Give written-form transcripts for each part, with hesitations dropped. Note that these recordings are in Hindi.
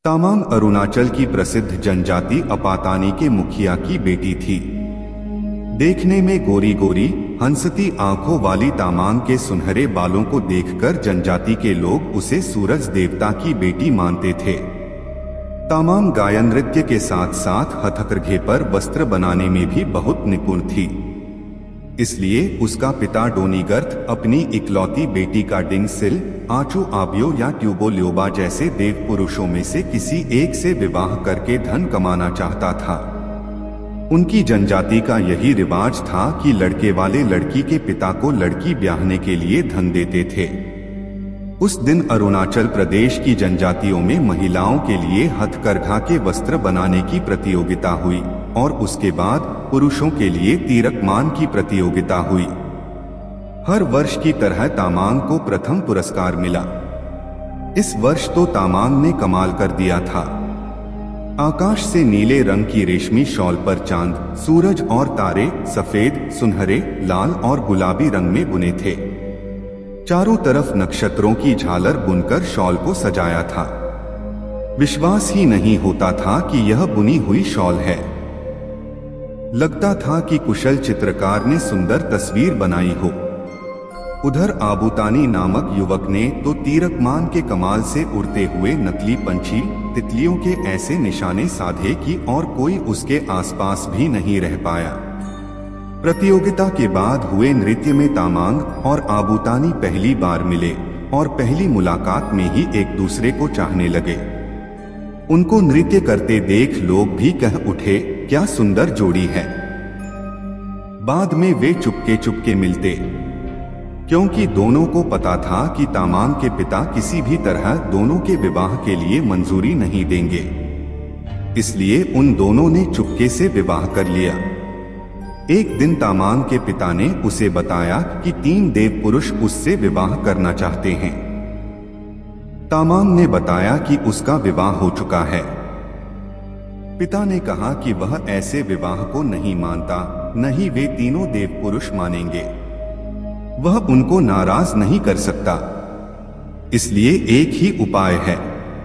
तामांग अरुणाचल की प्रसिद्ध जनजाति अपातानी के मुखिया की बेटी थी। देखने में गोरी गोरी हंसती आंखों वाली तामांग के सुनहरे बालों को देखकर जनजाति के लोग उसे सूरज देवता की बेटी मानते थे। तामांग गायन नृत्य के साथ साथ हथकरघे पर वस्त्र बनाने में भी बहुत निपुण थी। इसलिए उसका पिता डोनीगर्थ अपनी इकलौती बेटी का डिंगसिल, आचू आबियो या ट्यूबो ल्योबा जैसे देव पुरुषों में से किसी एक से विवाह करके धन कमाना चाहता था। उनकी जनजाति का यही रिवाज था कि लड़के वाले लड़की के पिता को लड़की ब्याहने के लिए धन देते थे। उस दिन अरुणाचल प्रदेश की जनजातियों में महिलाओं के लिए हथकरघा के वस्त्र बनाने की प्रतियोगिता हुई और उसके बाद पुरुषों के लिए तीरकमान की प्रतियोगिता हुई। हर वर्ष की तरह तामांग को प्रथम पुरस्कार मिला। इस वर्ष तो तामांग ने कमाल कर दिया था। आकाश से नीले रंग की रेशमी शॉल पर चांद, सूरज और तारे सफेद, सुनहरे, लाल और गुलाबी रंग में बुने थे। चारों तरफ नक्षत्रों की झालर बुनकर शॉल को सजाया था। विश्वास ही नहीं होता था कि यह बुनी हुई शॉल है। लगता था कि कुशल चित्रकार ने सुंदर तस्वीर बनाई हो। उधर आबूतानी नामक युवक ने तो तीरकमान के कमाल से उड़ते हुए नकली पंछी, तितलियों के ऐसे निशाने साधे कि और कोई उसके आसपास भी नहीं रह पाया। प्रतियोगिता के बाद हुए नृत्य में तामांग और आबूतानी पहली बार मिले और पहली मुलाकात में ही एक दूसरे को चाहने लगे। उनको नृत्य करते देख लोग भी कह उठे, क्या सुंदर जोड़ी है। बाद में वे चुपके चुपके मिलते, क्योंकि दोनों को पता था कि तामांग के पिता किसी भी तरह दोनों के विवाह के लिए मंजूरी नहीं देंगे। इसलिए उन दोनों ने चुपके से विवाह कर लिया। एक दिन तामांग के पिता ने उसे बताया कि 3 देव पुरुष उससे विवाह करना चाहते हैं। तामांग ने बताया कि उसका विवाह हो चुका है। पिता ने कहा कि वह ऐसे विवाह को नहीं मानता, न ही वे तीनों देव पुरुष मानेंगे। वह उनको नाराज नहीं कर सकता, इसलिए एक ही उपाय है।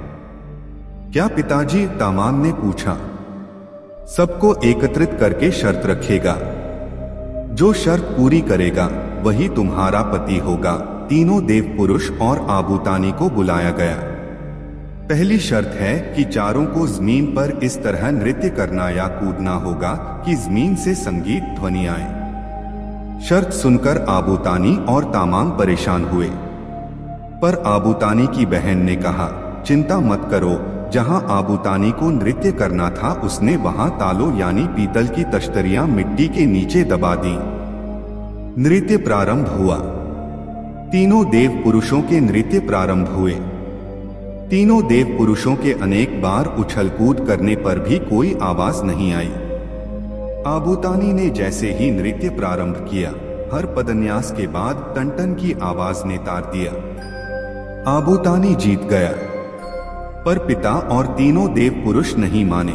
क्या पिताजी? तामांग ने पूछा। सबको एकत्रित करके शर्त रखेगा। जो शर्त पूरी करेगा वही तुम्हारा पति होगा। तीनों देव पुरुष और आबूतानी को बुलाया गया। पहली शर्त है कि चारों को जमीन पर इस तरह नृत्य करना या कूदना होगा कि जमीन से संगीत ध्वनि आए। शर्त सुनकर आबूतानी और तामांग परेशान हुए, पर आबूतानी की बहन ने कहा, चिंता मत करो। जहां आबूतानी को नृत्य करना था उसने वहां तालों यानी पीतल की तश्तरियां मिट्टी के नीचे दबा दी। नृत्य प्रारंभ हुआ। तीनों देव पुरुषों के नृत्य प्रारंभ हुए। तीनों देव पुरुषों के अनेक बार उछल कूद करने पर भी कोई आवाज नहीं आई। आबूतानी ने जैसे ही नृत्य प्रारंभ किया, हर पदन्यास के बाद टन-टन की आवाज ने तार दिया। आबूतानी जीत गया, पर पिता और तीनों देव पुरुष नहीं माने।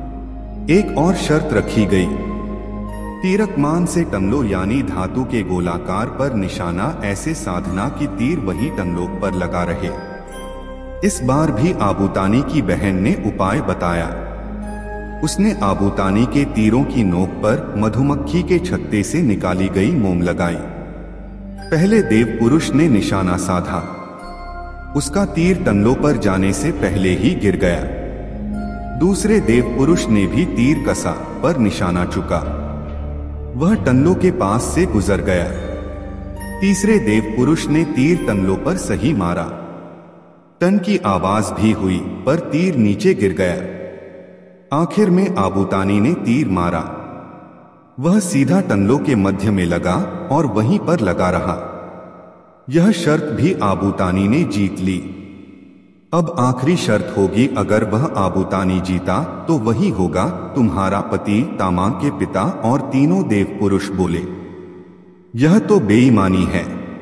एक और शर्त रखी गई। तीरकमान से टंगलों यानी धातु के गोलाकार पर निशाना ऐसे साधना कि तीर वही टंगलों पर लगा रहे। इस बार भी आबूतानी की बहन ने उपाय बताया। उसने आबूतानी के तीरों की नोक पर मधुमक्खी के छत्ते से निकाली गई मोम लगाई। पहले देव पुरुष ने निशाना साधा। उसका तीर टंगलों पर जाने से पहले ही गिर गया। दूसरे देव पुरुष ने भी तीर कसा, पर निशाना चुका। वह टंगलों के पास से गुजर गया। तीसरे देव पुरुष ने तीर टंगलों पर सही मारा। टन की आवाज भी हुई, पर तीर नीचे गिर गया। आखिर में आबूतानी ने तीर मारा। वह सीधा टंगलों के मध्य में लगा और वहीं पर लगा रहा। यह शर्त भी आबूतानी ने जीत ली। अब आखिरी शर्त होगी, अगर वह आबूतानी जीता तो वही होगा तुम्हारा पति। तामांग के पिता और तीनों देव पुरुष बोले, यह तो बेईमानी है।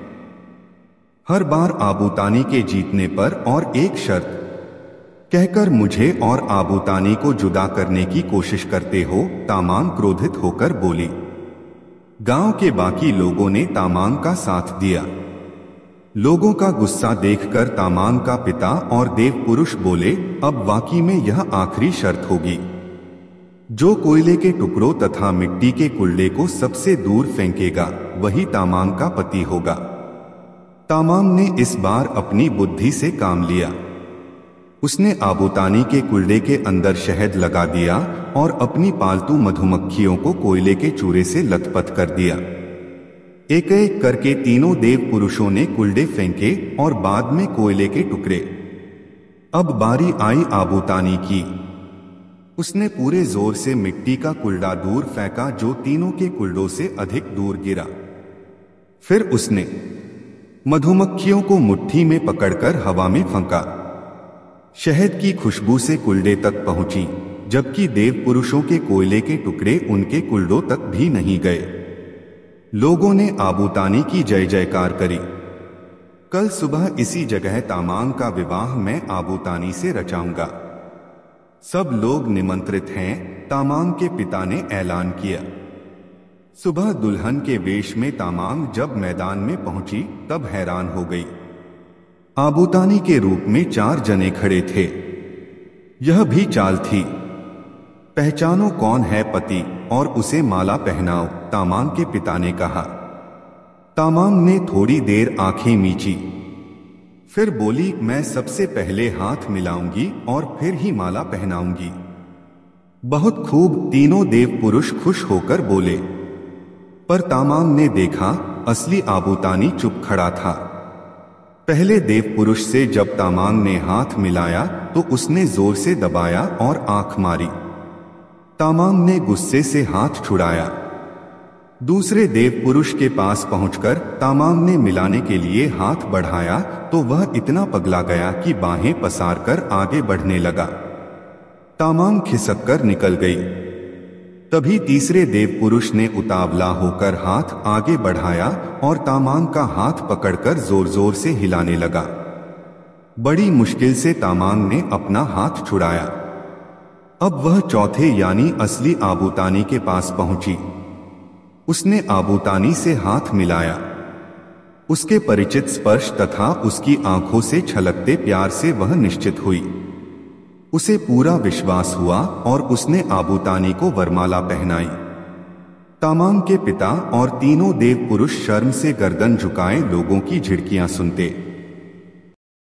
हर बार आबूतानी के जीतने पर और एक शर्त कहकर मुझे और आबूतानी को जुदा करने की कोशिश करते हो। तामांग क्रोधित होकर बोली। गांव के बाकी लोगों ने तामांग का साथ दिया। लोगों का गुस्सा देखकर तामांग का पिता और देव पुरुष बोले, अब वाकई में यह आखिरी शर्त होगी। जो कोयले के टुकड़ों तथा मिट्टी के कुल्ले को सबसे दूर फेंकेगा वही तामांग का पति होगा। तामांग ने इस बार अपनी बुद्धि से काम लिया। उसने आबूतानी के कुल्ले के अंदर शहद लगा दिया और अपनी पालतू मधुमक्खियों को कोयले के चूरे से लथपथ कर दिया। एक एक करके तीनों देव पुरुषों ने कुल्ले फेंके और बाद में कोयले के टुकड़े। अब बारी आई आबूतानी की। उसने पूरे जोर से मिट्टी का कुल्ला दूर फेंका जो तीनों के कुल्लों से अधिक दूर गिरा। फिर उसने मधुमक्खियों को मुट्ठी में पकड़कर हवा में फेंका। शहद की खुशबू से कुल्ले तक पहुंची, जबकि देव पुरुषों के कोयले के टुकड़े उनके कुल्लों तक भी नहीं गए। लोगों ने आबूतानी की जय जयकार करी। कल सुबह इसी जगह तामांग का विवाह मैं आबूतानी से रचाऊंगा। सब लोग निमंत्रित हैं, तामांग के पिता ने ऐलान किया। सुबह दुल्हन के वेश में तामांग जब मैदान में पहुंची तब हैरान हो गई। आबूतानी के रूप में 4 जने खड़े थे। यह भी चाल थी, पहचानो कौन है पति और उसे माला पहनाओ, तामांग के पिता ने कहा। तामांग ने थोड़ी देर आंखें मीची, फिर बोली, मैं सबसे पहले हाथ मिलाऊंगी और फिर ही माला पहनाऊंगी। बहुत खूब, तीनों देव पुरुष खुश होकर बोले। पर तामांग ने देखा असली आबूतानी चुप खड़ा था। पहले देव पुरुष से जब तामांग ने हाथ मिलाया तो उसने जोर से दबाया और आंख मारी। तामांग ने गुस्से से हाथ छुड़ाया। दूसरे देव पुरुष के पास पहुंचकर तामांग ने मिलाने के लिए हाथ बढ़ाया तो वह इतना पगला गया कि बाहें पसारकर आगे बढ़ने लगा। तामांग खिसककर निकल गई। तभी तीसरे देव पुरुष ने उतावला होकर हाथ आगे बढ़ाया और तामांग का हाथ पकड़कर जोर जोर से हिलाने लगा। बड़ी मुश्किल से तामांग ने अपना हाथ छुड़ाया। अब वह चौथे यानी असली आबूतानी के पास पहुंची। उसने आबूतानी से हाथ मिलाया। उसके परिचित स्पर्श तथा उसकी आंखों से छलकते प्यार से वह निश्चित हुई। उसे पूरा विश्वास हुआ और उसने आबूतानी को वरमाला पहनाई। तामांग के पिता और तीनों देव पुरुष शर्म से गर्दन झुकाए लोगों की झिड़कियां सुनते।